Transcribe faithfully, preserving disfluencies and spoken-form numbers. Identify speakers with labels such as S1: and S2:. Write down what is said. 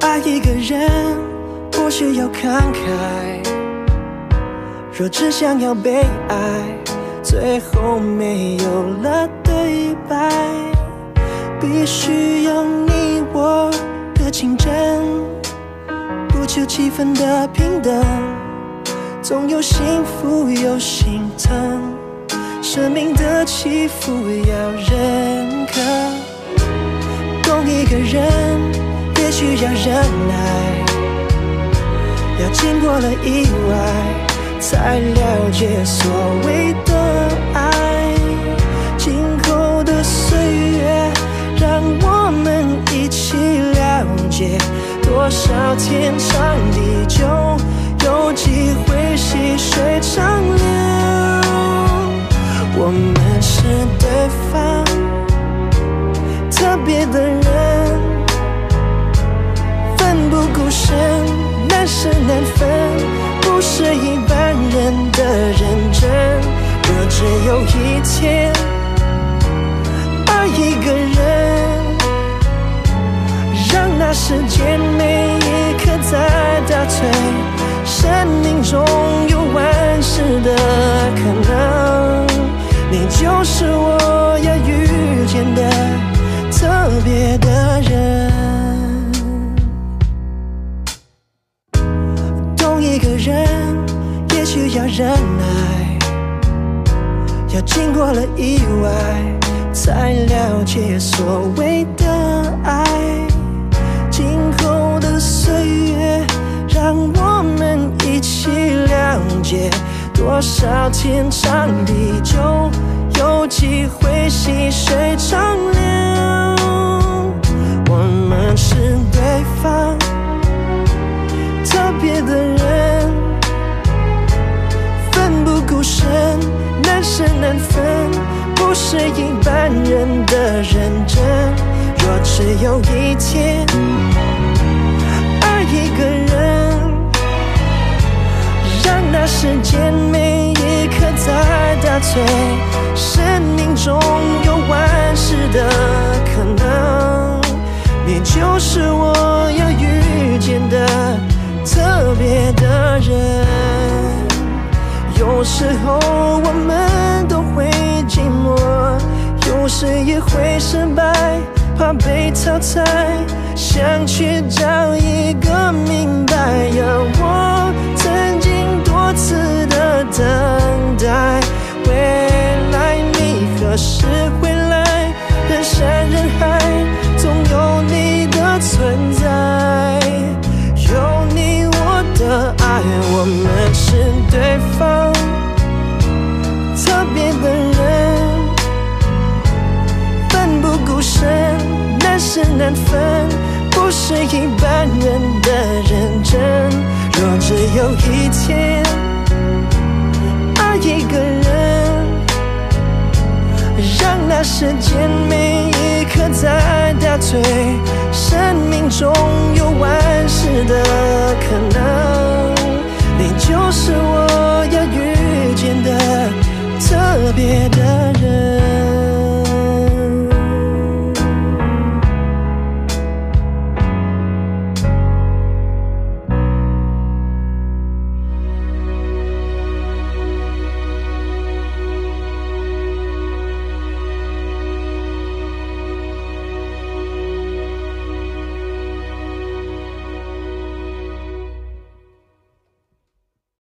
S1: 爱一个人不需要慷慨，若只想要被爱，最后没有了对白。必须有你我的竞争，不求气氛的平等，总有幸福有心疼，生命的起伏要认可。懂一个人也需要忍耐，要经过了意外，才了解所谓的爱。今后的岁月，让我们一起了解，多少天长地久，有机会细水长流。我们是对方特别的人，奋不顾身，难舍难分，不是一般人的认真。若只有一天爱一个人，让那时间每一刻在倒退，生命中有万事的可能，你就是我要遇见的特别的人。懂一个人也需要忍耐，要经过了意外，才了解所谓的爱。今后的岁月，让我们一起了解，多少天长地久，有机会细水长流。我们是对方特别的人，奋不顾身，难舍难分，不是一般人的认真。若只有一天爱一个人，让那时间每一刻在倒退，生命中有万事的可能，你就是我要遇见的特别的人。有时候我们都会寂寞，有时也会失败，怕被淘汰，想去找一个明白。我曾经多次的等待，未来你何时回来？人山人海，总有你的存在，有你我的爱，我们是对方特别的人，奋不顾身，难舍难分，不是一般人的认真。若只有一天爱一个人，让那时间每一刻在倒退，生命中